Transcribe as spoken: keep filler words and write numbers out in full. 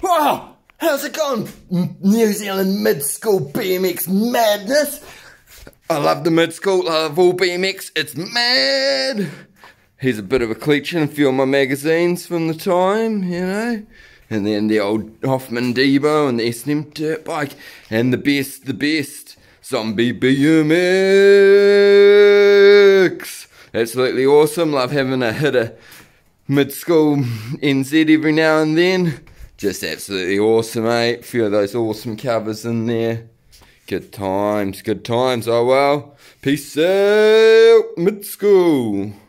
Oh, how's it going, New Zealand mid-school B M X madness? I love the mid-school, I love all B M X, it's mad. Here's a bit of a collection, a few of my magazines from the time, you know. And then the old Hoffman Debo and the S and M dirt bike. And the best, the best, Zombie B M X. Absolutely awesome, love having a hit of mid-school N Z every now and then. Just absolutely awesome, mate. A few of those awesome covers in there. Good times, good times. Oh well. Peace out, mid-school.